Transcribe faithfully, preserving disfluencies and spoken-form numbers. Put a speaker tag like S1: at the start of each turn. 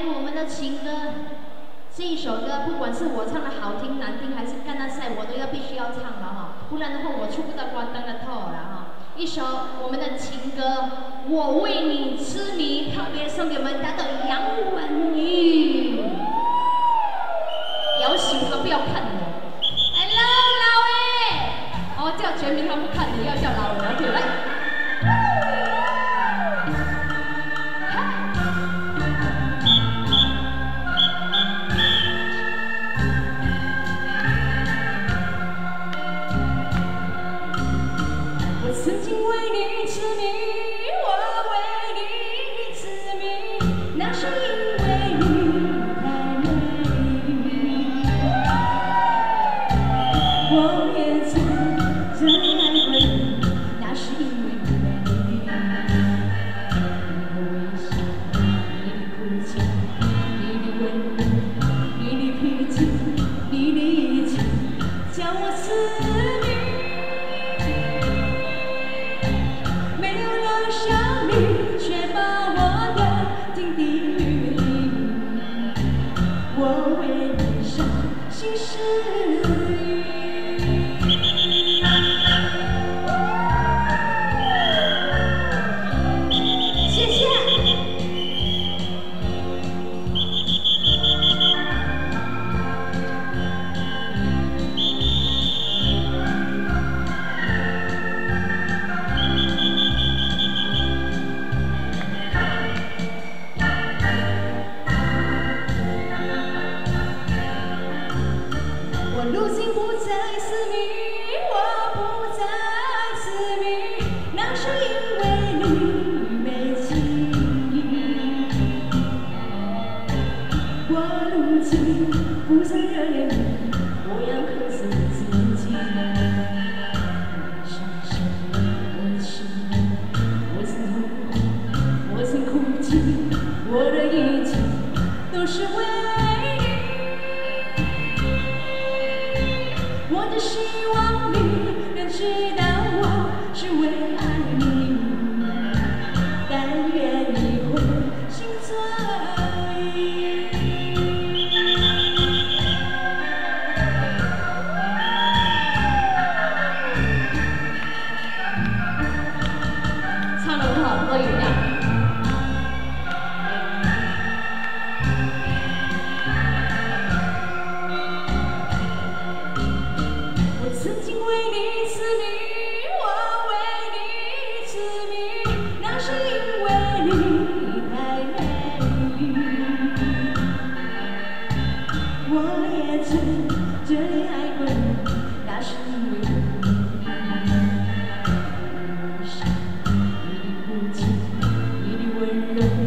S1: 我们的情歌，这一首歌，不管是我唱的好听难听，还是干那赛，我都要必须要唱了哈，不然的话我出不到关灯的透了哈。一首我们的情歌《我为你痴迷》，特别送给我们大的杨文宇。有喜他不要看我 ，Hello 老魏，哦叫全名他不看你，要叫老魏 ，OK 来。
S2: 曾经为你痴迷，我为你痴迷，那是因为你太美。我也曾真爱过你，那是因为你美。你的微笑，你的哭泣，你的温柔，你的脾气，你的一切，叫我思念。 却把我的停地于你，我为你伤心失语。谢谢。我如今不再痴迷，我不再痴迷，那是因为你没情。我如今不再热恋你，我要克制自己。我伤心，我失眠，我曾痛苦，我曾哭泣，我的一切都是为你。 我只希望你能知道我是为爱你，但愿你会心醉。
S1: 唱得很好，喝饮料。
S2: 曾经为你痴迷，我为你痴迷，那是因为你太美。我也曾真爱过你，那是因为你的微笑，你的哭泣，你的温柔。